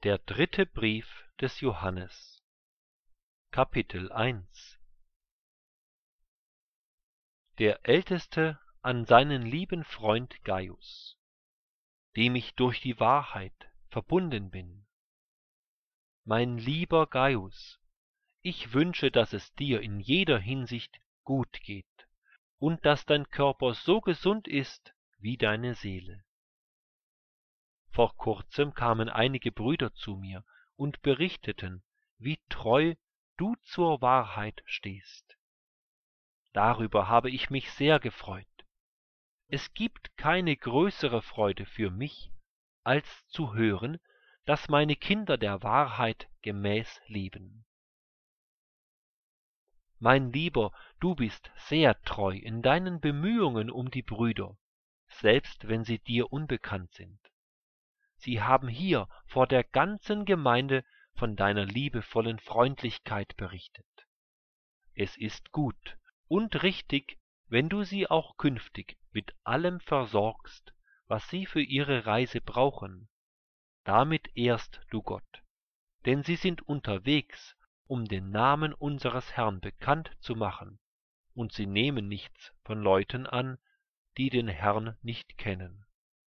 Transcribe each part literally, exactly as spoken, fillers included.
Der dritte Brief des Johannes, Kapitel eins. Der Älteste an seinen lieben Freund Gaius, dem ich durch die Wahrheit verbunden bin. Mein lieber Gaius, ich wünsche, dass es dir in jeder Hinsicht gut geht und dass dein Körper so gesund ist wie deine Seele. Vor kurzem kamen einige Brüder zu mir und berichteten, wie treu du zur Wahrheit stehst. Darüber habe ich mich sehr gefreut. Es gibt keine größere Freude für mich, als zu hören, dass meine Kinder der Wahrheit gemäß leben. Mein Lieber, du bist sehr treu in deinen Bemühungen um die Brüder, selbst wenn sie dir unbekannt sind. Sie haben hier vor der ganzen Gemeinde von deiner liebevollen Freundlichkeit berichtet. Es ist gut und richtig, wenn du sie auch künftig mit allem versorgst, was sie für ihre Reise brauchen. Damit ehrst du Gott, denn sie sind unterwegs, um den Namen unseres Herrn bekannt zu machen, und sie nehmen nichts von Leuten an, die den Herrn nicht kennen.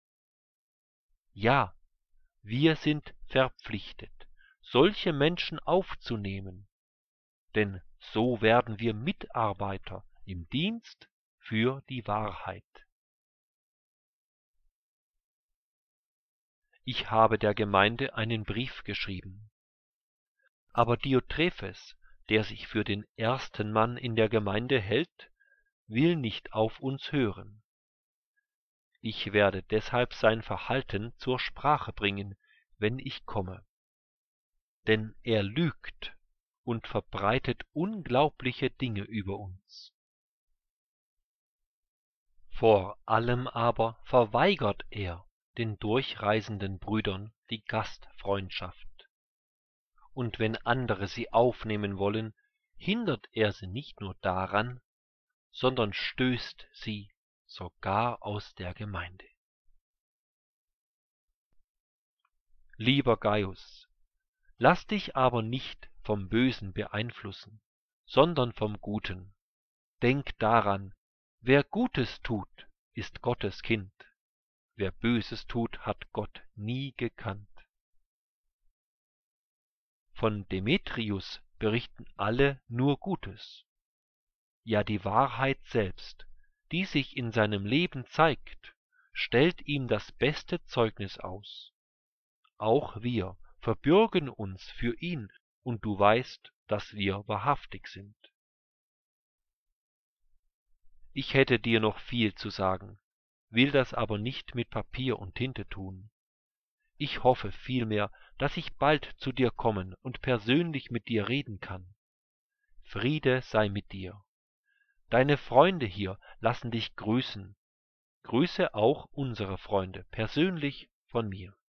Ja, wir sind verpflichtet, solche Menschen aufzunehmen, denn so werden wir Mitarbeiter im Dienst für die Wahrheit. Ich habe der Gemeinde einen Brief geschrieben. Aber Diotrephes, der sich für den ersten Mann in der Gemeinde hält, will nicht auf uns hören. Ich werde deshalb sein Verhalten zur Sprache bringen, wenn ich komme. Denn er lügt und verbreitet unglaubliche Dinge über uns. Vor allem aber verweigert er den durchreisenden Brüdern die Gastfreundschaft. Und wenn andere sie aufnehmen wollen, hindert er sie nicht nur daran, sondern stößt sie sogar aus der Gemeinde. Lieber Gaius, lass dich aber nicht vom Bösen beeinflussen, sondern vom Guten. Denk daran, wer Gutes tut, ist Gottes Kind. Wer Böses tut, hat Gott nie gekannt. Von Demetrius berichten alle nur Gutes. Ja, die Wahrheit selbst, die sich in seinem Leben zeigt, stellt ihm das beste Zeugnis aus. Auch wir verbürgen uns für ihn, und du weißt, dass wir wahrhaftig sind. Ich hätte dir noch viel zu sagen, will das aber nicht mit Papier und Tinte tun. Ich hoffe vielmehr, dass ich bald zu dir kommen und persönlich mit dir reden kann. Friede sei mit dir. Deine Freunde hier lassen dich grüßen. Grüße auch unsere Freunde persönlich von mir.